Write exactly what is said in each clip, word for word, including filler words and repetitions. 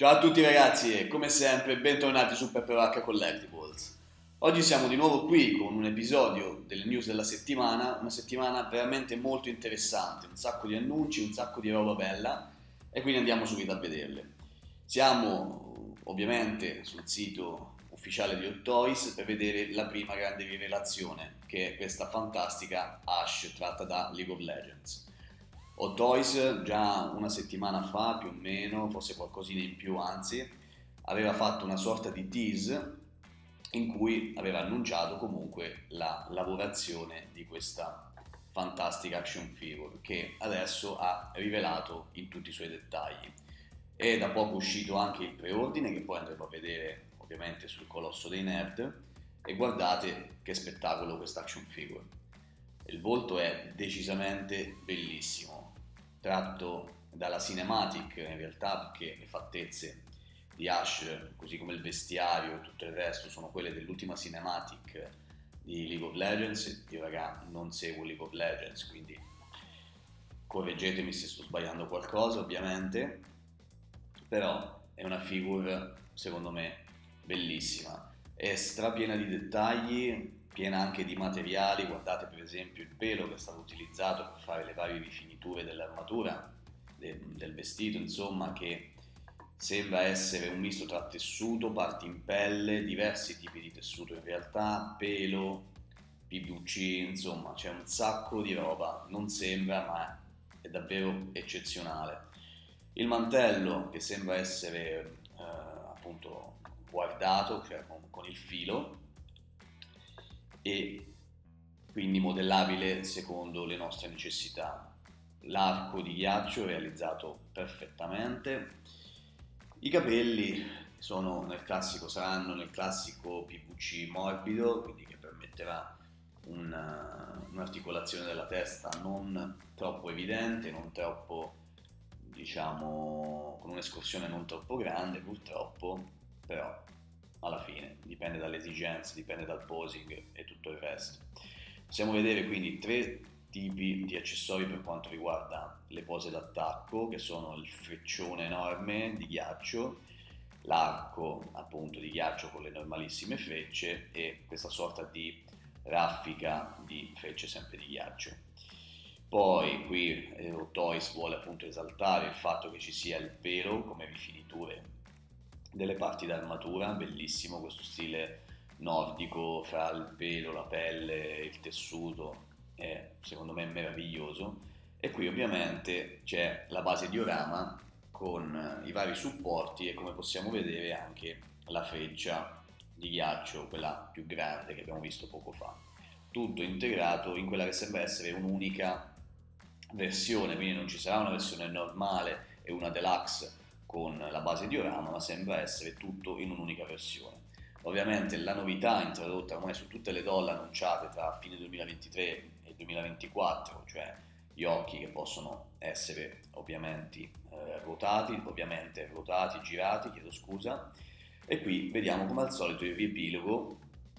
Ciao a tutti ragazzi e come sempre bentornati su Pepperacca Collectibles. Oggi siamo di nuovo qui con un episodio delle news della settimana, una settimana veramente molto interessante, un sacco di annunci, un sacco di roba bella e quindi andiamo subito a vederle. Siamo ovviamente sul sito ufficiale di Hot Toys per vedere la prima grande rivelazione, che è questa fantastica Ash tratta da League of Legends. Hot Toys già una settimana fa più o meno, forse qualcosina in più anzi, aveva fatto una sorta di tease in cui aveva annunciato comunque la lavorazione di questa fantastica action figure che adesso ha rivelato in tutti i suoi dettagli. È da poco uscito anche il preordine che poi andremo a vedere ovviamente sul Colosso dei Nerd e guardate che spettacolo questa action figure. Il volto è decisamente bellissimo, tratto dalla cinematic in realtà, perché le fattezze di Ash, così come il vestiario e tutto il resto, sono quelle dell'ultima cinematic di League of Legends. Io raga non seguo League of Legends, quindi correggetemi se sto sbagliando qualcosa ovviamente, però è una figure secondo me bellissima, è strapiena di dettagli, piena anche di materiali. Guardate per esempio il pelo che è stato utilizzato per fare le varie rifiniture dell'armatura, de, del vestito, insomma, che sembra essere un misto tra tessuto, parti in pelle, diversi tipi di tessuto in realtà, pelo, P V C, insomma c'è un sacco di roba, non sembra ma è davvero eccezionale. Il mantello che sembra essere eh, appunto guardato, cioè con, con il filo, e quindi modellabile secondo le nostre necessità. L'arco di ghiaccio realizzato perfettamente. I capelli sono nel classico, saranno nel classico P V C morbido, quindi che permetterà una, un'articolazione della testa non troppo evidente, non troppo, diciamo, con un'escursione non troppo grande purtroppo, però alla fine dipende dalle esigenze, dipende dal posing e tutto il resto. Possiamo vedere quindi tre tipi di accessori per quanto riguarda le pose d'attacco, che sono il freccione enorme di ghiaccio, l'arco appunto di ghiaccio con le normalissime frecce e questa sorta di raffica di frecce sempre di ghiaccio. Poi qui Hot Toys vuole appunto esaltare il fatto che ci sia il pelo come rifiniture delle parti d'armatura, bellissimo questo stile nordico fra il pelo, la pelle, il tessuto, è secondo me meraviglioso. E qui ovviamente c'è la base diorama con i vari supporti e, come possiamo vedere, anche la freccia di ghiaccio, quella più grande che abbiamo visto poco fa, tutto integrato in quella che sembra essere un'unica versione, quindi non ci sarà una versione normale e una deluxe con la base diorama, ma sembra essere tutto in un'unica versione. Ovviamente la novità introdotta ormai su tutte le doll annunciate tra fine duemilaventitré e duemilaventiquattro, cioè gli occhi che possono essere ovviamente eh, ruotati, ovviamente ruotati, girati, chiedo scusa, e qui vediamo come al solito il riepilogo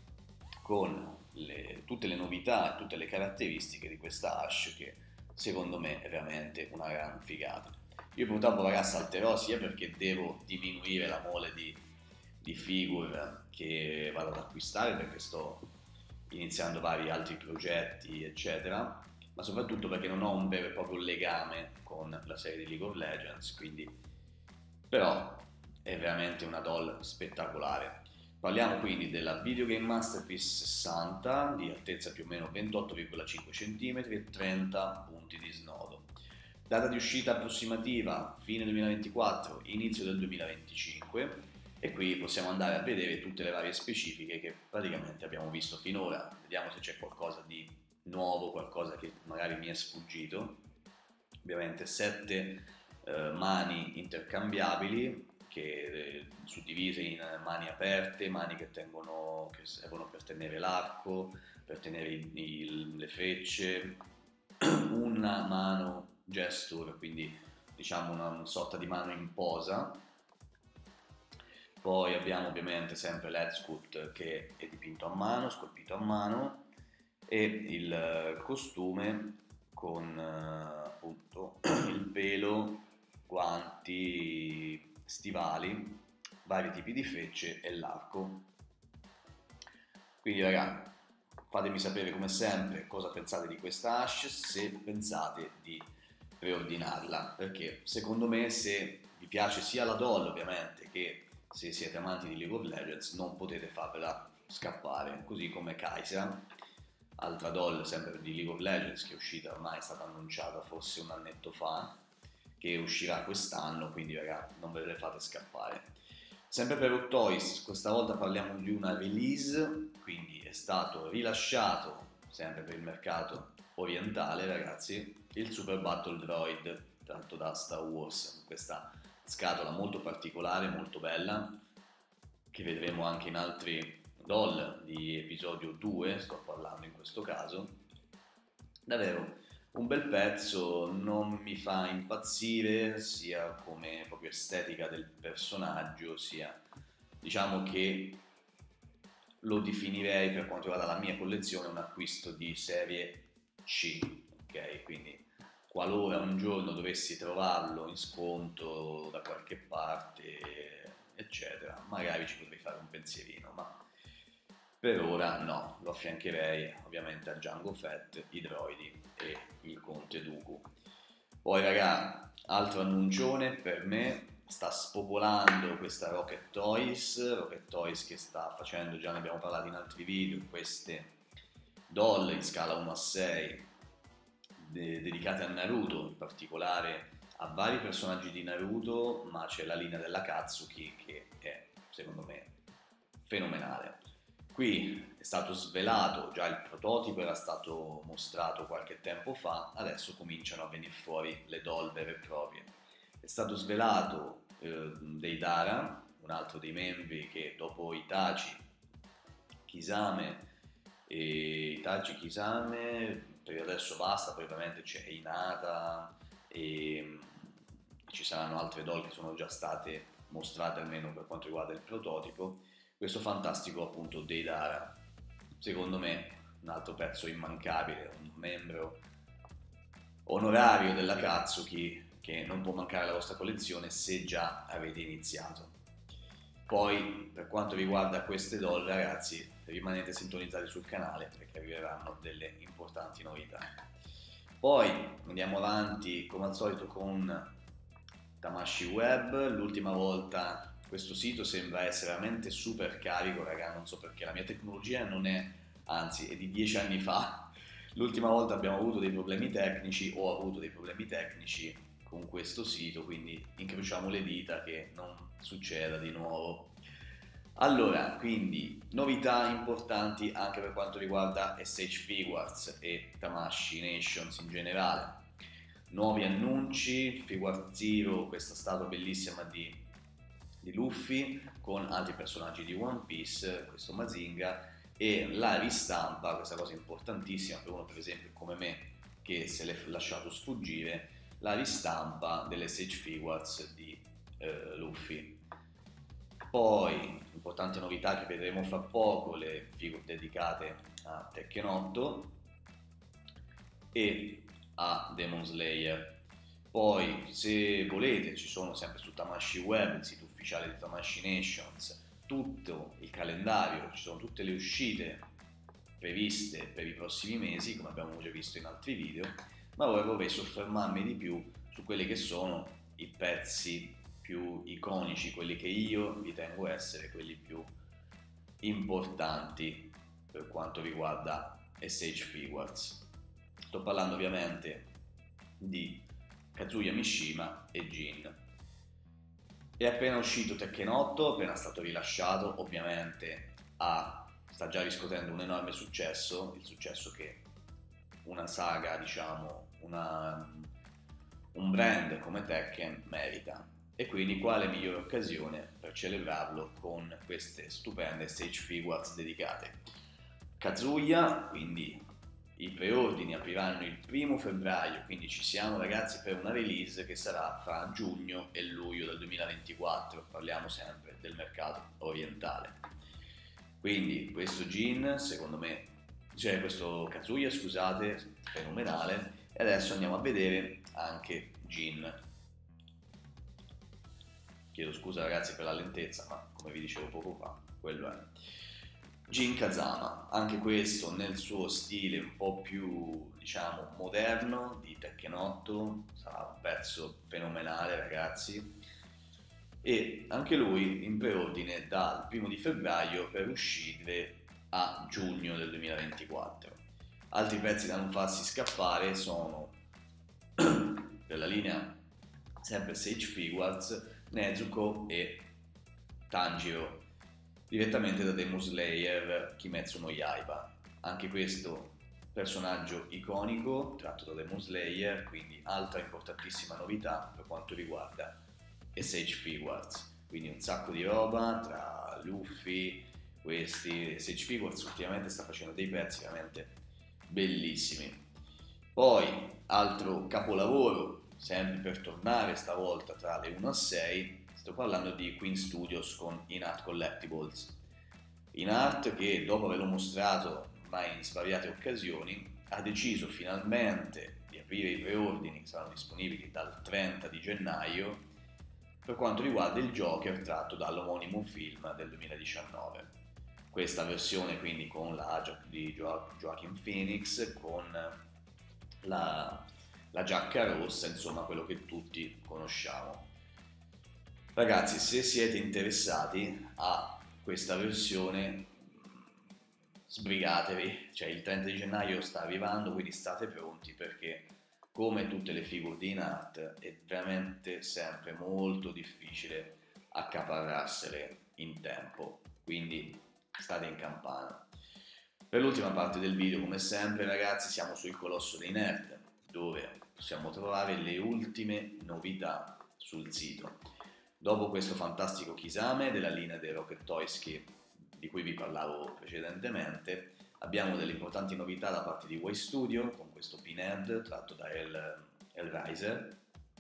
con le, tutte le novità e tutte le caratteristiche di questa Ash, che secondo me è veramente una gran figata. Io purtroppo ragazzi salterò sia perché devo diminuire la mole di, di figure che vado ad acquistare, perché sto iniziando vari altri progetti eccetera, ma soprattutto perché non ho un vero e proprio legame con la serie di League of Legends, quindi però è veramente una doll spettacolare. Parliamo quindi della Video Game Masterpiece sessanta di altezza più o meno ventotto virgola cinque centimetri e trenta punti di snodo. Data di uscita approssimativa fine duemilaventiquattro, inizio del duemilaventicinque, e qui possiamo andare a vedere tutte le varie specifiche che praticamente abbiamo visto finora. Vediamo se c'è qualcosa di nuovo, qualcosa che magari mi è sfuggito. Ovviamente sette eh, mani intercambiabili che eh, suddivise in mani aperte, mani che, tengono, che servono per tenere l'arco, per tenere il, il, le frecce, una mano gesture, quindi diciamo una, una sorta di mano in posa. Poi abbiamo ovviamente sempre l'head sculpt che è dipinto a mano, scolpito a mano, e il costume con appunto il pelo, guanti, stivali, vari tipi di frecce e l'arco. Quindi ragazzi, fatemi sapere come sempre cosa pensate di questa hash, se pensate di preordinarla, perché secondo me se vi piace sia la doll ovviamente che se siete amanti di League of Legends non potete farvela scappare, così come Kai'Sa, altra doll sempre di League of Legends che è uscita ormai, è stata annunciata forse un annetto fa, che uscirà quest'anno, quindi ragazzi non ve le fate scappare. Sempre per Hot Toys, questa volta parliamo di una release, quindi è stato rilasciato, sempre per il mercato orientale ragazzi, il Super Battle Droid tratto da Star Wars, questa scatola molto particolare, molto bella, che vedremo anche in altri doll di episodio due, sto parlando in questo caso. Davvero un bel pezzo, non mi fa impazzire sia come proprio estetica del personaggio, sia diciamo che lo definirei per quanto riguarda la mia collezione un acquisto di serie C, ok? Quindi qualora un giorno dovessi trovarlo in sconto da qualche parte, eccetera, magari ci potrei fare un pensierino, ma per ora no, lo affiancherei ovviamente a Jango Fett, i droidi e il Conte Dooku. Poi raga, altro annuncione per me, sta spopolando questa Rocket Toys, Rocket Toys che sta facendo, già ne abbiamo parlato in altri video, queste doll in scala uno a sei de- dedicate a Naruto, in particolare a vari personaggi di Naruto, ma c'è la linea della Katsuki che è secondo me fenomenale. Qui è stato svelato, già il prototipo era stato mostrato qualche tempo fa, adesso cominciano a venire fuori le doll vere e proprie. È stato svelato eh, Deidara, un altro dei membri che dopo Itachi, Kisame e Itachi Kisame per adesso basta, poi ovviamente c'è Hinata e ci saranno altre doll che sono già state mostrate almeno per quanto riguarda il prototipo. Questo fantastico appunto Deidara, secondo me un altro pezzo immancabile, un membro onorario della Katsuki che non può mancare alla vostra collezione se già avete iniziato. Poi per quanto riguarda queste doll ragazzi rimanete sintonizzati sul canale perché arriveranno delle importanti novità. Poi andiamo avanti come al solito con Tamashii Web, l'ultima volta questo sito sembra essere veramente super carico, raga, non so perché, la mia tecnologia non è, anzi è di dieci anni fa, l'ultima volta abbiamo avuto dei problemi tecnici, ho avuto dei problemi tecnici con questo sito, quindi incrociamo le dita che non succeda di nuovo. Allora, quindi novità importanti anche per quanto riguarda S H Figuarts e Tamashii Nations in generale. Nuovi annunci, Figuart Zero, questa statua bellissima di di Luffy con altri personaggi di One Piece, questo Mazinga, e la ristampa, questa cosa importantissima per uno per esempio come me che se l'è lasciato sfuggire, la ristampa delle S H Figuarts di eh, Luffy. Poi importante novità che vedremo fra poco, le figure dedicate a Tekken otto e a Demon Slayer. Poi se volete ci sono sempre su Tamashii Web, il sito ufficiale di Tamashii Nations, tutto il calendario, ci sono tutte le uscite previste per i prossimi mesi come abbiamo già visto in altri video, ma ora vorrei soffermarmi di più su quelli che sono i pezzi più iconici, quelli che io ritengo essere quelli più importanti per quanto riguarda S H Figuarts. Sto parlando ovviamente di Kazuya Mishima e Jin. È appena uscito Tekken otto, appena stato rilasciato, ovviamente ha, sta già riscuotendo un enorme successo, il successo che una saga, diciamo, una, un brand come Tekken merita. E quindi quale migliore occasione per celebrarlo con queste stupende S H Figuarts dedicate. Kazuya, quindi i preordini apriranno il primo febbraio, quindi ci siamo ragazzi per una release che sarà fra giugno e luglio del duemilaventiquattro, parliamo sempre del mercato orientale. Quindi questo Jin, secondo me, cioè questo Kazuya, scusate, fenomenale, e adesso andiamo a vedere anche Jin. chiedo scusa ragazzi per la lentezza, ma come vi dicevo poco fa, quello è. Jin Kazama, anche questo nel suo stile un po' più, diciamo, moderno di Tekken otto, sarà un pezzo fenomenale ragazzi, e anche lui in preordine dal primo di febbraio per uscire a giugno del duemilaventiquattro. Altri pezzi da non farsi scappare sono per la linea sempre Sage Figuarts, Nezuko e Tanjiro, direttamente da Demon Slayer Kimetsu no Yaiba. Anche questo personaggio iconico tratto da Demon Slayer, quindi altra importantissima novità per quanto riguarda Sage Figuarts. Quindi un sacco di roba tra Luffy, questi. Sage Figuarts ultimamente sta facendo dei pezzi veramente bellissimi. Poi altro capolavoro, sempre per tornare stavolta tra le uno a sei, sto parlando di Queen Studios con In-Art Collectibles. In-Art, che dopo averlo mostrato ormai in svariate occasioni, ha deciso finalmente di aprire i preordini che saranno disponibili dal trenta di gennaio per quanto riguarda il Joker tratto dall'omonimo film del duemiladiciannove. Questa versione quindi con la di Joaquin Phoenix, con la, la giacca rossa, insomma quello che tutti conosciamo. Ragazzi, se siete interessati a questa versione, sbrigatevi, cioè il trenta di gennaio sta arrivando, quindi state pronti, perché come tutte le figure di In-Art è veramente sempre molto difficile accaparrarsele in tempo, quindi state in campana. Per l'ultima parte del video, come sempre ragazzi, siamo sul Colosso dei Nerd, dove possiamo trovare le ultime novità sul sito. Dopo questo fantastico Kisame della linea dei Rocket Toys che, di cui vi parlavo precedentemente, abbiamo delle importanti novità da parte di Way Studio con questo Pinhead tratto da Hellraiser,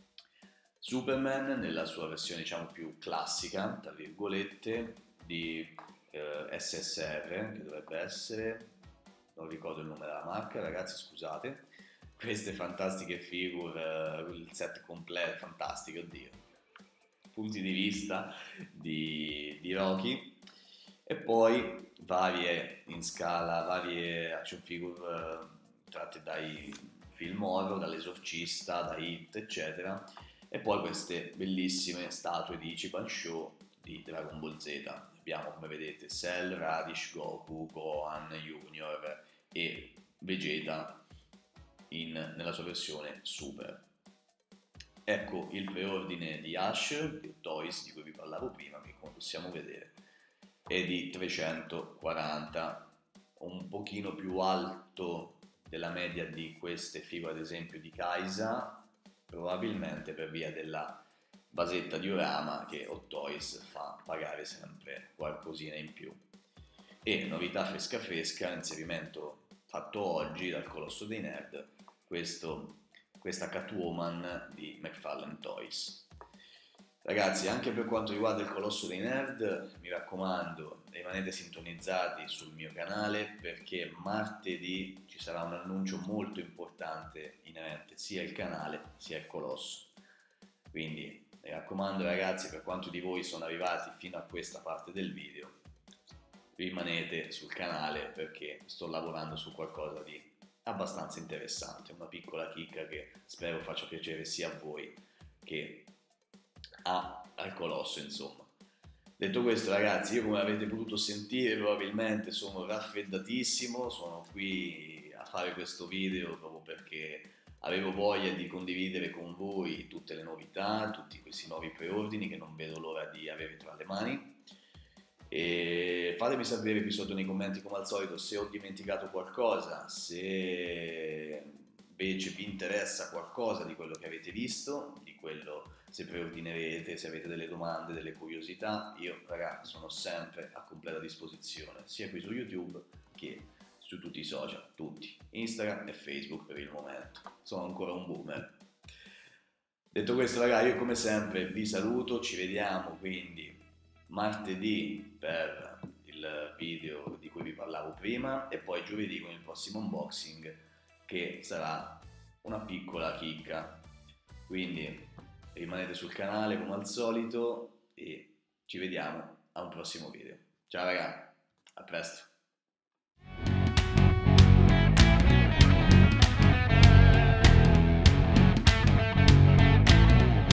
Superman nella sua versione diciamo più classica, tra virgolette, di eh, S S R, che dovrebbe essere, non ricordo il nome della marca ragazzi, scusate. Queste fantastiche figure, il set completo, fantastico, oddio, punti di vista di, di Rocky. E poi varie in scala, varie action figure eh, tratte dai film horror, dall'Esorcista, da Hit, eccetera. E poi queste bellissime statue di Ichiban Show di Dragon Ball Z. Abbiamo, come vedete, Cell, Radish, Goku, Gohan, Junior e Vegeta in, nella sua versione Super. Ecco il preordine di Ash, di Toys, di cui vi parlavo prima, che come possiamo vedere è di trecentoquaranta, un pochino più alto della media di queste figure ad esempio di Kaisa, probabilmente per via della basetta diorama che Hot Toys fa pagare sempre qualcosina in più. E novità fresca fresca, inserimento fatto oggi dal Colosso dei Nerd, questo, questa Catwoman di McFarlane Toys. Ragazzi, anche per quanto riguarda il Colosso dei Nerd, mi raccomando, rimanete sintonizzati sul mio canale perché martedì ci sarà un annuncio molto importante inerente sia al canale sia al Colosso. Quindi mi raccomando ragazzi, per quanto di voi sono arrivati fino a questa parte del video, rimanete sul canale perché sto lavorando su qualcosa di abbastanza interessante, una piccola chicca che spero faccia piacere sia a voi che a, al Colosso, insomma. Detto questo ragazzi, io come avete potuto sentire probabilmente sono raffreddatissimo, sono qui a fare questo video proprio perché avevo voglia di condividere con voi tutte le novità, tutti questi nuovi preordini che non vedo l'ora di avere tra le mani. E fatemi sapere qui sotto nei commenti come al solito se ho dimenticato qualcosa, se invece vi interessa qualcosa di quello che avete visto, di quello se preordinerete, se avete delle domande, delle curiosità. Io ragazzi sono sempre a completa disposizione sia qui su YouTube che su tutti i social, tutti, Instagram e Facebook per il momento, sono ancora un boomer. Detto questo ragazzi, io come sempre vi saluto, ci vediamo quindi martedì per il video di cui vi parlavo prima e poi giovedì con il prossimo unboxing che sarà una piccola chicca, quindi rimanete sul canale come al solito, e ci vediamo a un prossimo video. Ciao raga, a presto!